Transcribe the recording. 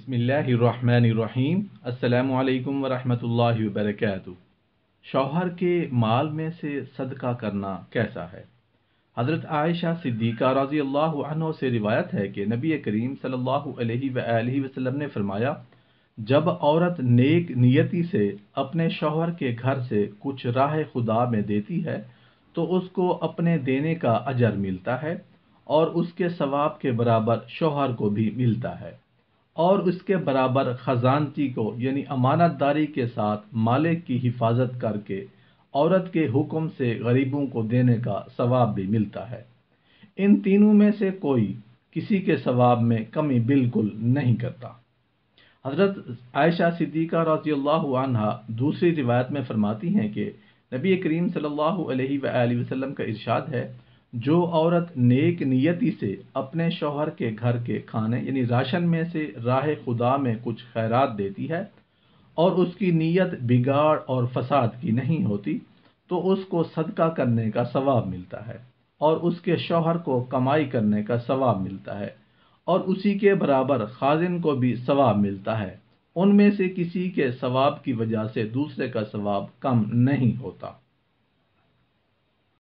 بسم اللہ الرحمن الرحیم۔ السلام علیکم ورحمۃ اللہ وبرکاتہ۔ شوہر کے مال میں سے صدقہ کرنا کیسا ہے؟ حضرت عائشہ صدیقہ رضی اللہ عنہ سے روایت ہے کہ نبی کریم صلی اللہ علیہ وآلہ وسلم نے فرمایا، جب عورت نیک نیتی سے اپنے شوہر کے گھر سے کچھ راہ خدا میں دیتی ہے تو اس کو اپنے دینے کا اجر ملتا ہے اور اس کے ثواب کے برابر شوہر کو بھی ملتا ہے، اور اس کے برابر خزانچی کو یعنی امانت داری کے ساتھ مالک کی حفاظت کر کے عورت کے حکم سے غریبوں کو دینے کا ثواب بھی ملتا ہے۔ ان تینوں میں سے کوئی کسی کے ثواب میں کمی بالکل نہیں کرتا۔ حضرت عائشہ صدیقہ رضی اللہ عنہا دوسری روایت میں فرماتی ہیں کہ نبی کریم صلی اللہ علیہ وآلہ وسلم کا ارشاد ہے، جو عورت نیک نیتی سے اپنے شوہر کے گھر کے کھانے یعنی راشن میں سے راہ خدا میں کچھ خیرات دیتی ہے اور اس کی نیت بگاڑ اور فساد کی نہیں ہوتی تو اس کو صدقہ کرنے کا ثواب ملتا ہے اور اس کے شوہر کو کمائی کرنے کا ثواب ملتا ہے، اور اسی کے برابر خازن کو بھی ثواب ملتا ہے۔ ان میں سے کسی کے ثواب کی وجہ سے دوسرے کا ثواب کم نہیں ہوتا۔